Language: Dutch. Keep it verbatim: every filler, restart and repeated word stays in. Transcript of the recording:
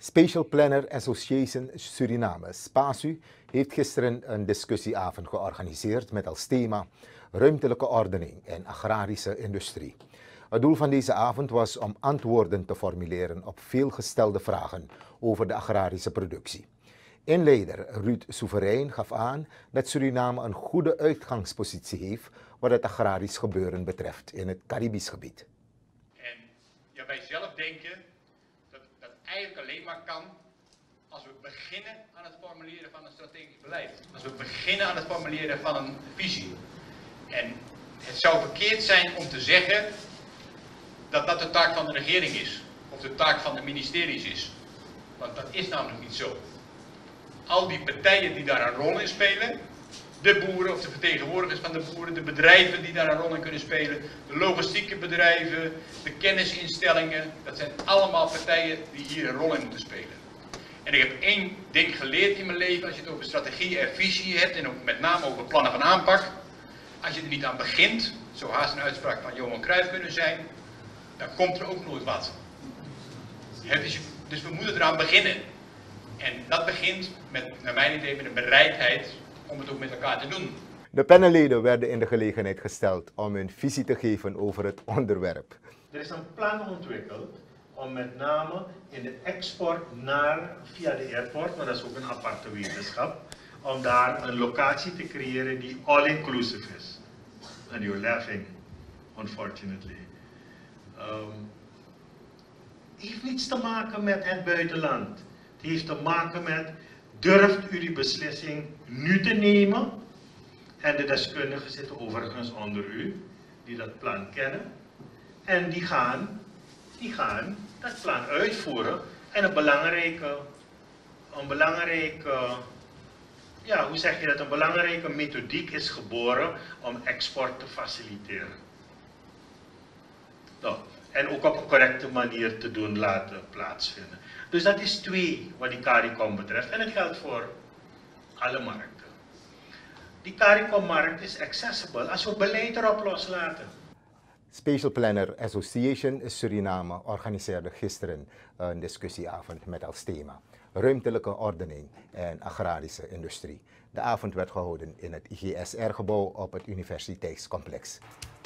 Special Planner Association Suriname, SPASU, heeft gisteren een discussieavond georganiseerd met als thema ruimtelijke ordening en agrarische industrie. Het doel van deze avond was om antwoorden te formuleren op veel gestelde vragen over de agrarische productie. Inleider Ruud Soeverein gaf aan dat Suriname een goede uitgangspositie heeft wat het agrarisch gebeuren betreft in het Caribisch gebied. En ja, wij zelf denken dat dat eigenlijk alleen maar kan als we beginnen aan het formuleren van een strategisch beleid. Als we beginnen aan het formuleren van een visie. En het zou verkeerd zijn om te zeggen dat dat de taak van de regering is. Of de taak van de ministeries is. Want dat is namelijk niet zo. Al die partijen die daar een rol in spelen, de boeren of de vertegenwoordigers van de boeren, de bedrijven die daar een rol in kunnen spelen, de logistieke bedrijven, de kennisinstellingen, dat zijn allemaal partijen die hier een rol in moeten spelen. En ik heb één ding geleerd in mijn leven, als je het over strategie en visie hebt en ook met name over plannen van aanpak, als je er niet aan begint, zo haast een uitspraak van Johan Cruijff kunnen zijn, dan komt er ook nooit wat. Dus, dus we moeten eraan beginnen. En dat begint met, naar mijn idee, met een bereidheid om het ook met elkaar te doen. De panelleden werden in de gelegenheid gesteld om hun visie te geven over het onderwerp. Er is een plan ontwikkeld om met name in de export naar, via de airport, maar dat is ook een aparte wetenschap, om daar een locatie te creëren die all-inclusive is. And you're laughing, unfortunately. Um, het heeft niets te maken met het buitenland. Het heeft te maken met, durft u die beslissing nu te nemen? En de deskundigen zitten overigens onder u, die dat plan kennen. En die gaan, die gaan dat plan uitvoeren. En een belangrijke, een belangrijke, ja, hoe zeg je dat? Een belangrijke methodiek is geboren om export te faciliteren. Nou, en ook op een correcte manier te doen laten plaatsvinden. Dus dat is twee wat die CARICOM betreft. En het geldt voor alle markten. Die CARICOM-markt is accessible als we beleid erop loslaten. Special Planner Association Suriname organiseerde gisteren een discussieavond met als thema ruimtelijke ordening en agrarische industrie. De avond werd gehouden in het I G S R-gebouw op het universiteitscomplex.